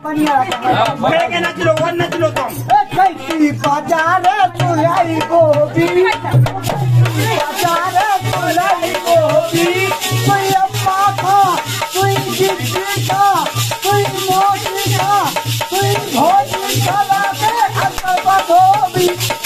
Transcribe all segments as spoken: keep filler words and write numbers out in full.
मैं के नच लो वन नच लो तुम कैसी बाजार चुलाई गोभी बाजार चुलाई गोभी कोई अम्मा का कोई जिद्दी का कोई मोटी का कोई भोजी का लागे अम्मा गोभी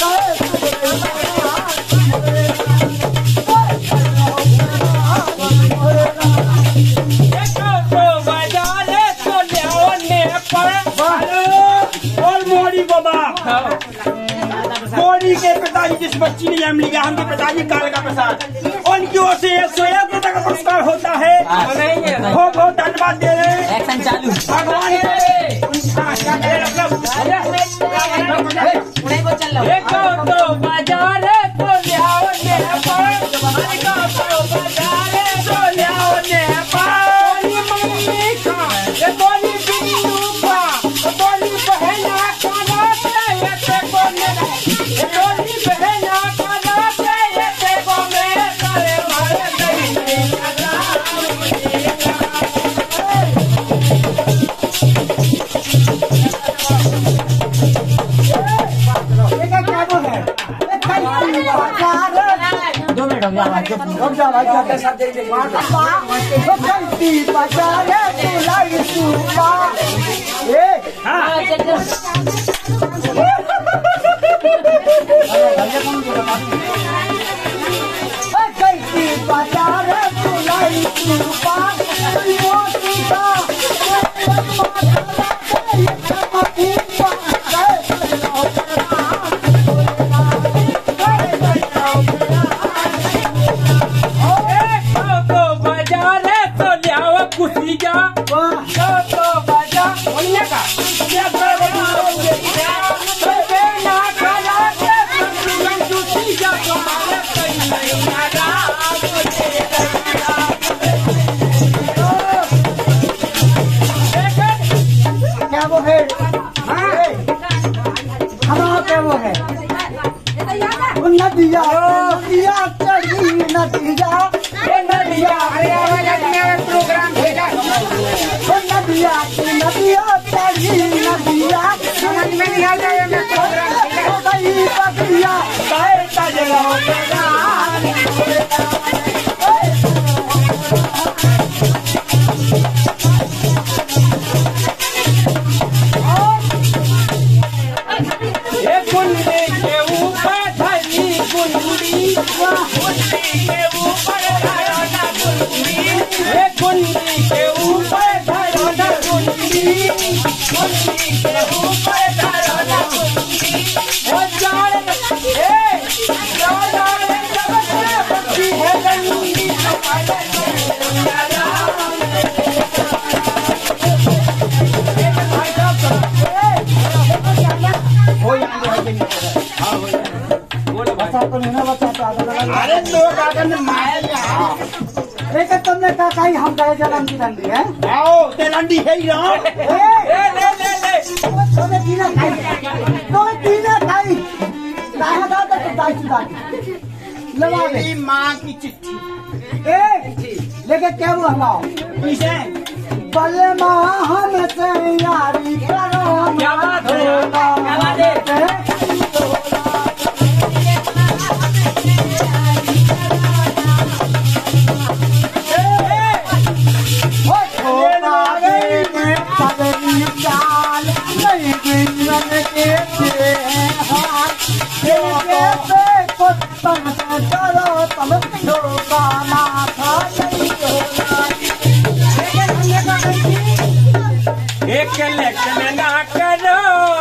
मोदी के पिताजी जिस बच्ची ने जन्म लिया उनके पिताजी कालका प्रसाद उनकी ओर से एक सौ एक रुपए का पुरस्कार होता है। बहुत बहुत धन्यवाद दे रहे हैं। एक्शन चालू भगवान हम जा भाई जाते सब दे दे तो कैसी बाजार चुलाई सुपा ए हां कैसी बाजार चुलाई सुपा मोती का नदिया नदिया चढ़ी नदिया नदिया प्रोग्राम भेजा नदिया नदिया चढ़ी नदिया समझ में नहीं आ जाए मैं बकरिया कैसा जगह अरे तो कागज माया एक तुमने कहा कहीं हम गए जन्म की लंडी है आओ ते लंडी है ही रहो ले ले ले ले तुम्हें पीना खाई तुम्हें पीना खाई कहा था तो दाई चुका लगा दे माँ की चिट्ठी ए लेके क्या हुआ हमाओ किसे बल्ले माँ हमसे यारी करो क्या बात है क्या बात है एक लेकिन ना करो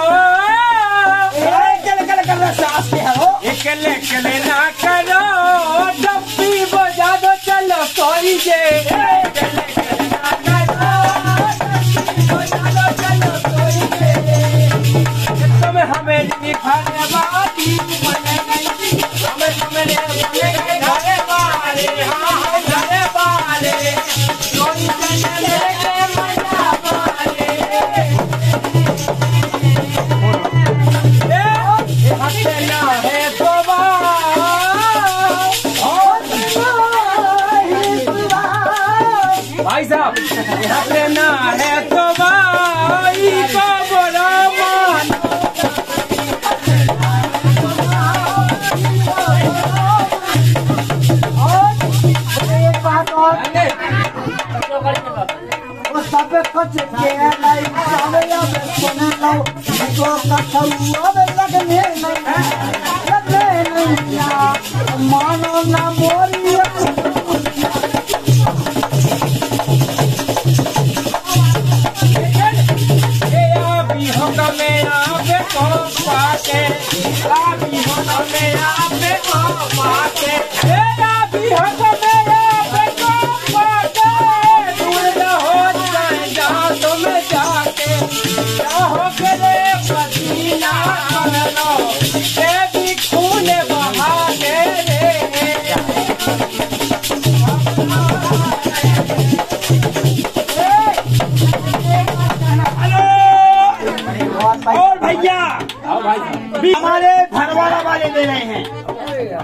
एक लेकिन ना करो जब भी बजा दो चलो कोई जे तुम्हें हमें खाने वाली हमें हमें घरे वाले हाँ घरे वाले सोच के नहीं जावे अब सुन लो तो कठुआ लगने नहीं लगने नहीं मानो ना मोरी और भैया हमारे भरवाड़ा वाले ले रहे हैं।